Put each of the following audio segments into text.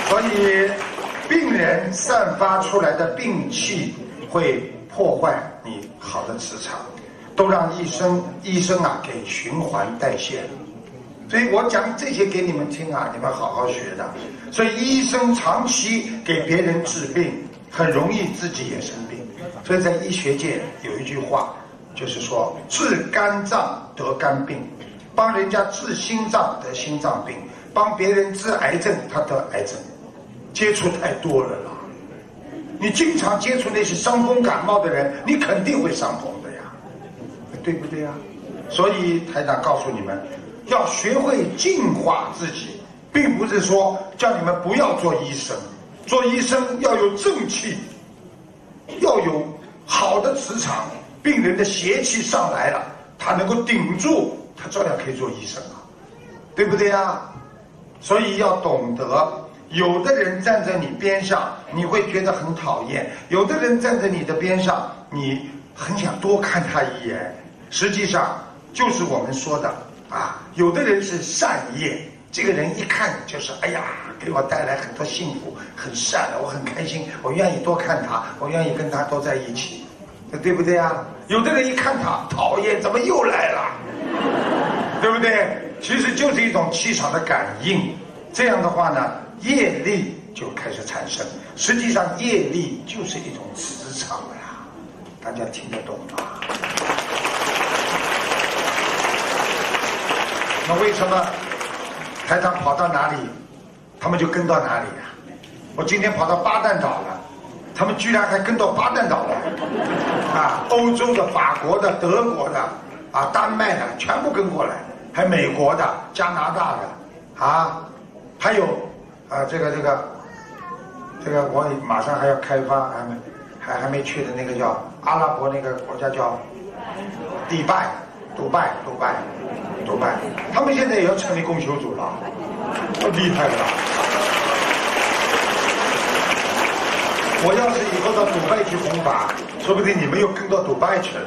所以病人散发出来的病气会破坏你好的磁场，都让医生给循环代谢了。所以我讲这些给你们听啊，你们好好学的。所以医生长期给别人治病，很容易自己也生病。所以在医学界有一句话，就是说治肝脏得肝病，帮人家治心脏得心脏病，帮别人治癌症他得癌症。接触太多了啦，你经常接触那些伤风感冒的人，你肯定会伤风的呀，对不对呀？所以台长告诉你们，要学会净化自己，并不是说叫你们不要做医生，做医生要有正气，要有好的磁场，病人的邪气上来了，他能够顶住，他照样可以做医生啊，对不对呀？所以要懂得，有的人站在你边上，你会觉得很讨厌；有的人站在你的边上，你很想多看他一眼。实际上就是我们说的啊，有的人是善业，这个人一看就是哎呀，给我带来很多幸福，很善，我很开心，我愿意多看他，我愿意跟他多在一起，对不对啊？有的人一看他讨厌，怎么又来了，对不对？其实就是一种气场的感应。这样的话呢，业力就开始产生。实际上业力就是一种磁场呀，大家听得懂吗？那为什么台长跑到哪里他们就跟到哪里呀？我今天跑到巴旦岛了，他们居然还跟到巴旦岛了啊！欧洲的、法国的、德国的啊、丹麦的全部跟过来，还美国的、加拿大的啊，还有这个我马上还要开发，还没去的那个叫阿拉伯那个国家叫迪拜，杜拜，他们现在也要成立共修组了，厉害了！我要是以后到杜拜去弘法，说不定你们又跟到杜拜去了。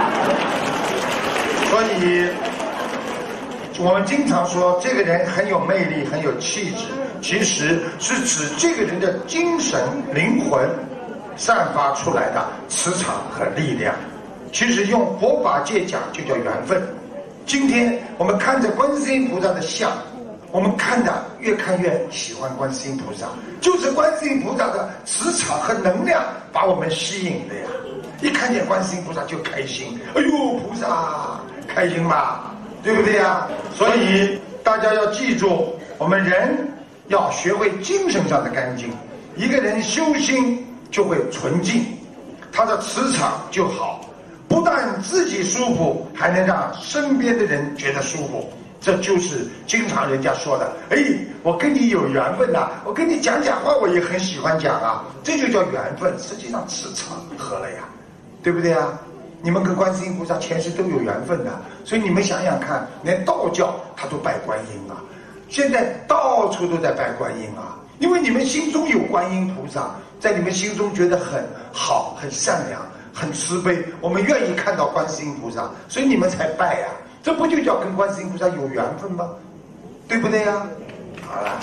所以我们经常说这个人很有魅力，很有气质，其实是指这个人的精神灵魂散发出来的磁场和力量。其实用佛法界讲就叫缘分。今天我们看着观世音菩萨的像，我们越看越喜欢观世音菩萨，就是观世音菩萨的磁场和能量把我们吸引的呀。一看见观世音菩萨就开心，哎呦，菩萨开心吧，对不对呀？所以大家要记住，我们人要学会精神上的干净。一个人修心就会纯净，他的磁场就好，不但自己舒服，还能让身边的人觉得舒服。这就是经常人家说的，哎，我跟你有缘分呐，我跟你讲话我也很喜欢讲啊，这就叫缘分。实际上磁场合了呀，对不对啊？你们跟观世音菩萨前世都有缘分的，所以你们想想看，连道教他都拜观音啊，现在到处都在拜观音啊，因为你们心中有观音菩萨，在你们心中觉得很好、很善良、很慈悲，我们愿意看到观世音菩萨，所以你们才拜呀。这不就叫跟观世音菩萨有缘分吗？对不对呀？好了，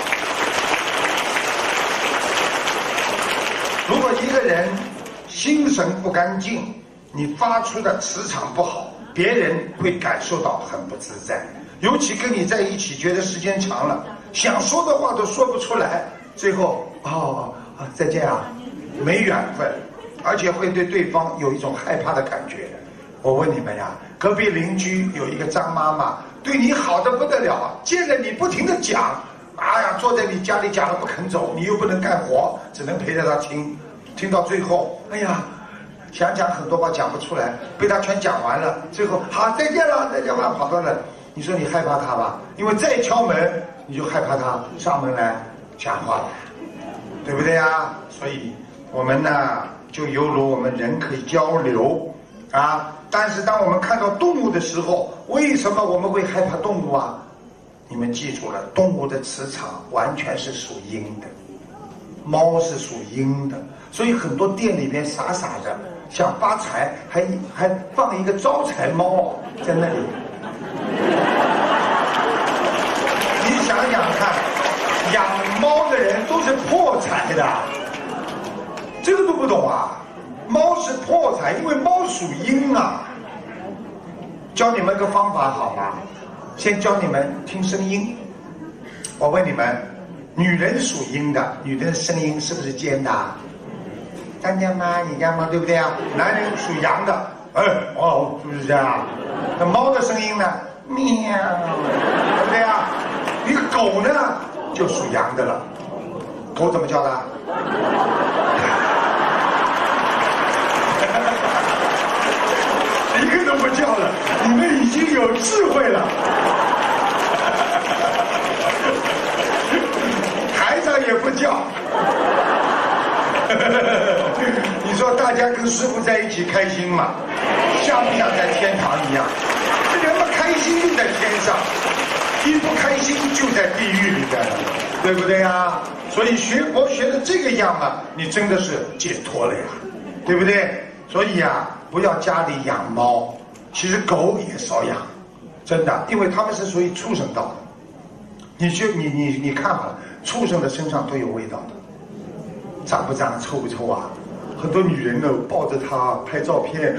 如果一个人心神不干净，你发出的磁场不好，别人会感受到很不自在。尤其跟你在一起，觉得时间长了，想说的话都说不出来，最后再见啊，没缘分，而且会对对方有一种害怕的感觉。我问你们呀，隔壁邻居有一个张妈妈，对你好的不得了，见了你不停的讲，哎呀，坐在你家里讲了不肯走，你又不能干活，只能陪着他听，听到最后，哎呀，想讲很多话讲不出来，被他全讲完了，最后好再见了，跑到了。你说你害怕他吧？因为再敲门，你就害怕他上门来讲话了，对不对呀？所以我们呢，就犹如我们人可以交流啊。但是当我们看到动物的时候，为什么我们会害怕动物啊？你们记住了，动物的磁场完全是属阴的，猫是属阴的，所以很多店里边傻傻的想发财，还放一个招财猫在那里。你想想看，养猫的人是破财的，这个都不懂啊？猫是破财，因为猫属阴啊。教你们个方法好吗？先教你们听声音。我问你们，女人属阴的，女人的声音是不是尖的？干家吗？你家吗？对不对啊？男人属阳的，是不是这样？那猫的声音呢？喵，对不对啊？一个狗呢，就属阳的了。狗怎么叫的？一个都不叫了，你们已经有智慧了。台长也不叫。你说大家跟师父在一起开心吗？像不像在天堂一样？人们开心就在天上，一不开心就在地狱里边了，对不对呀？所以学佛学的这个样啊，你真的是解脱了呀，对不对？所以呀，不要家里养猫，其实狗也少养，真的，因为它们是属于畜生道的。你看好了，畜生的身上都有味道的，脏不脏，臭不臭啊？很多女人呢抱着它拍照片，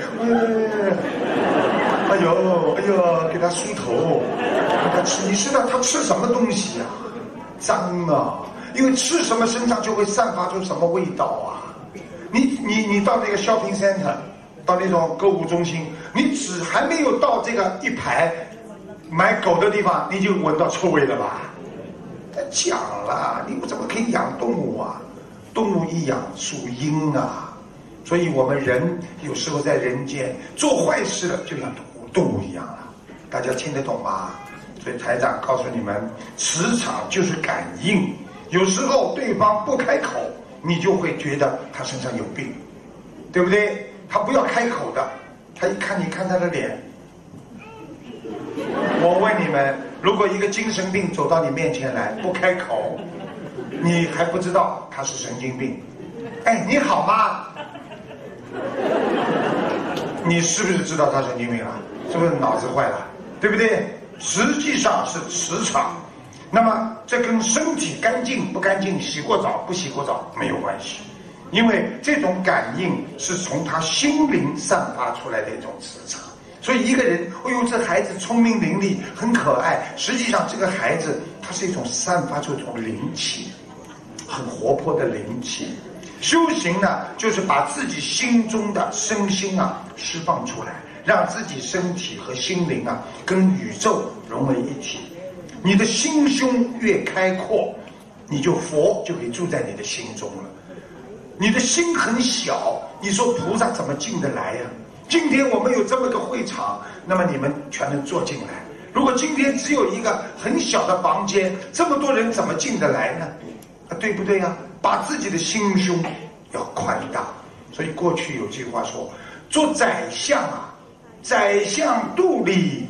哎呦，给它梳头，给它吃。你知道它吃什么东西啊？脏啊！因为吃什么身上就会散发出什么味道啊！你到那个 shopping center， 到那种购物中心，你只还没有到这个一排买狗的地方，你就闻到臭味了吧？他讲了，你怎么可以养动物啊？动物一养属阴啊，所以我们人有时候在人间做坏事了，就像动物一样了。大家听得懂吗？所以台长告诉你们，磁场就是感应，有时候对方不开口，你就会觉得他身上有病，对不对？他不要开口的，他一看，你看他的脸。我问你们，如果一个精神病走到你面前来不开口，你还不知道他是神经病。哎，你好吗？你是不是知道他神经病了？是不是脑子坏了？对不对？实际上是磁场。那么这跟身体干净不干净、洗过澡不洗过澡没有关系，因为这种感应是从他心灵散发出来的一种磁场。所以一个人，哎呦，这孩子聪明伶俐，很可爱，实际上这个孩子他是一种散发出一种灵气，很活泼的灵气。修行呢，就是把自己心中的身心啊释放出来，让自己身体和心灵啊跟宇宙融为一体。你的心胸越开阔，你就佛就可以住在你的心中了。你的心很小，你说菩萨怎么进得来呀？今天我们有这么个会场，那么你们全能坐进来。如果今天只有一个很小的房间，这么多人怎么进得来呢？对不对呀？把自己的心胸要宽大。所以过去有句话说，做宰相啊，宰相肚里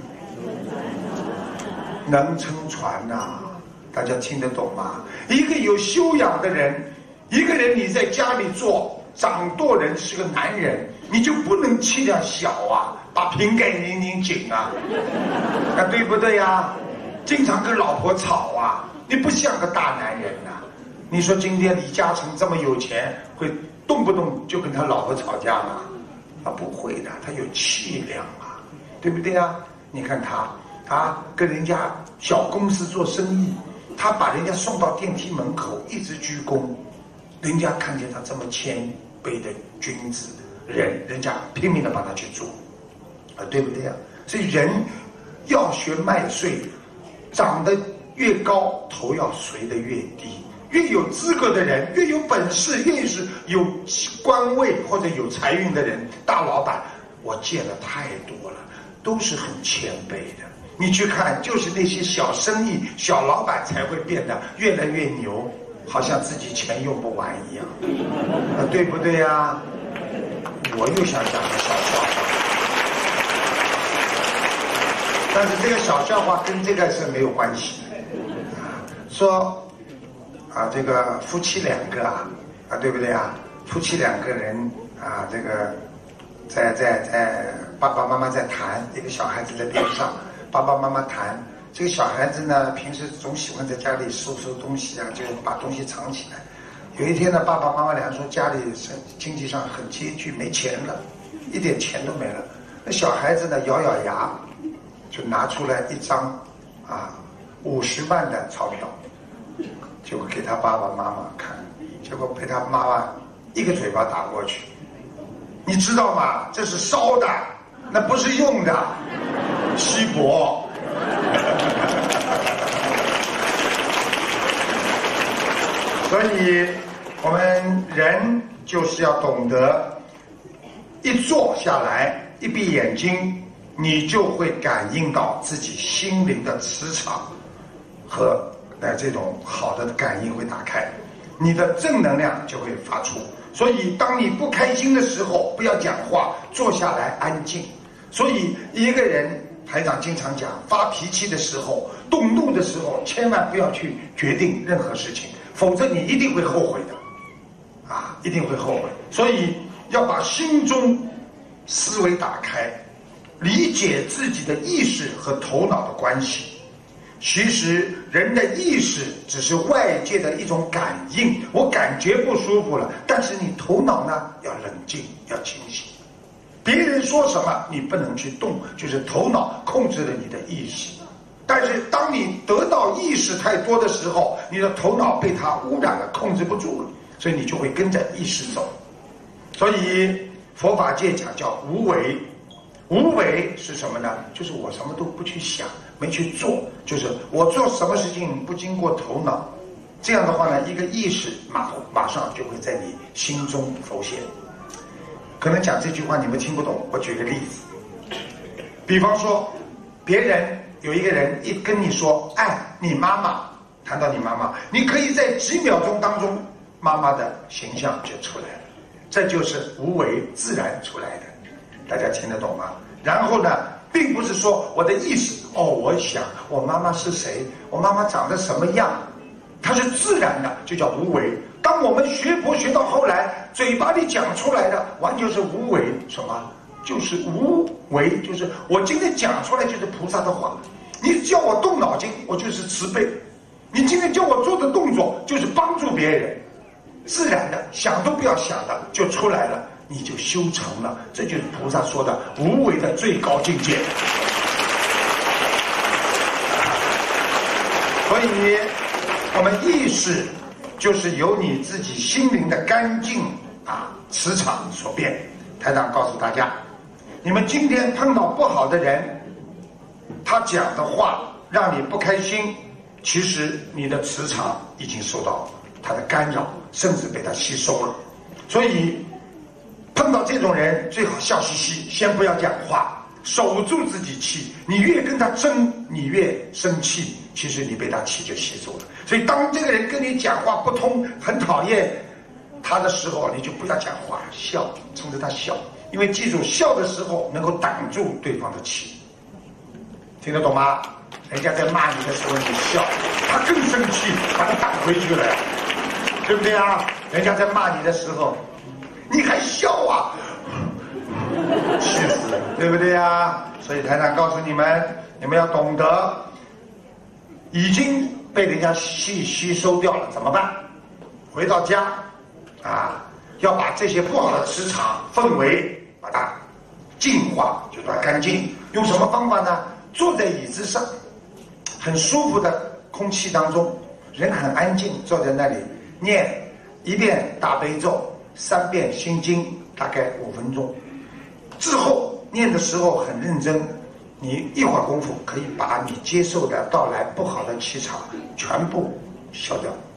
能撑船呐，大家听得懂吗？一个有修养的人，一个人你在家里做掌舵人，是个男人，你就不能气量小啊，把瓶盖拧紧啊，对不对呀？经常跟老婆吵啊，你不像个大男人呐。你说今天李嘉诚这么有钱，会动不动就跟他老婆吵架吗？不会的，他有气量啊，对不对啊？你看他跟人家小公司做生意，他把人家送到电梯门口一直鞠躬，人家看见他这么谦卑的君子人家拼命的帮他去做，对不对啊？所以人要学麦穗，长得越高，头要垂得越低。越有资格的人，越有本事，越是有官位或者有财运的人，大老板，我见了太多了，都是很谦卑的。你去看，就是那些小生意、小老板才会变得越来越牛，好像自己钱用不完一样，对不对呀？我又想讲个小笑话，但是这个小笑话跟这个是没有关系的。说这个夫妻两个对不对啊？夫妻两个人这个在爸爸妈妈在谈，一个小孩子在边上，爸爸妈妈谈这个小孩子呢，平时总喜欢在家里收东西啊，就把东西藏起来。有一天呢，爸爸妈妈俩说家里经济上很拮据，没钱了，一点钱都没了。那小孩子呢，咬咬牙，就拿出来一张50万的钞票，就给他爸爸妈妈看，结果被他妈妈一个嘴巴打过去。你知道吗？这是烧的，那不是用的，稀薄。所以我们人就是要懂得，一坐下来，一闭眼睛，你就会感应到自己心灵的磁场和这种好的感应会打开，你的正能量就会发出。所以当你不开心的时候，不要讲话，坐下来安静。所以一个人，台长经常讲，发脾气的时候，动怒的时候，千万不要去决定任何事情，否则你一定会后悔的，一定会后悔。所以要把心中思维打开，理解自己的意识和头脑的关系。其实人的意识只是外界的一种感应，我感觉不舒服了，但是你头脑呢要冷静，要清醒。别人说什么你不能去动，就是头脑控制了你的意识。但是当你得到意识太多的时候，你的头脑被它污染了，控制不住了，所以你就会跟着意识走。所以佛法界讲叫无为。无为是什么呢？就是我什么都不去想，没去做，就是我做什么事情不经过头脑。这样的话呢，一个意识马上就会在你心中浮现。可能讲这句话你们听不懂，我举个例子。比方说，有一个人一跟你说爱你妈妈，谈到你妈妈，你可以在几秒钟当中，妈妈的形象就出来了。这就是无为自然出来的。大家听得懂吗？然后呢，并不是说我的意识我想我妈妈是谁，我妈妈长得什么样，它是自然的，就叫无为。当我们学佛学到后来，嘴巴里讲出来的完全是无为，什么？就是无为，就是我今天讲出来就是菩萨的话。你叫我动脑筋，我就是慈悲；你今天叫我做的动作，就是帮助别人，自然的，想都不要想的就出来了。你就修成了，这就是菩萨说的无为的最高境界。所以我们意识就是由你自己心灵的干净磁场所变。台长告诉大家，你们今天碰到不好的人，他讲的话让你不开心，其实你的磁场已经受到他的干扰，甚至被他吸收了。所以碰到这种人最好笑嘻嘻，先不要讲话，守住自己气。你越跟他争，你越生气，其实你被他气就吸住了。所以当这个人跟你讲话不通，很讨厌他的时候，你就不要讲话，笑，冲着他笑。因为记住，笑的时候能够挡住对方的气。听得懂吗？人家在骂你的时候你笑，他更生气，把他挡回去了，对不对啊？人家在骂你的时候你还笑啊，气死了，对不对啊？所以台长告诉你们，你们要懂得，已经被人家吸收掉了怎么办？回到家要把这些不好的磁场氛围把它净化，就把它干净。用什么方法呢？坐在椅子上，很舒服的空气当中，人很安静，坐在那里念1遍大悲咒，3遍心经，大概5分钟。之后念的时候很认真，你一会儿功夫可以把你接受的到来不好的气场全部消掉。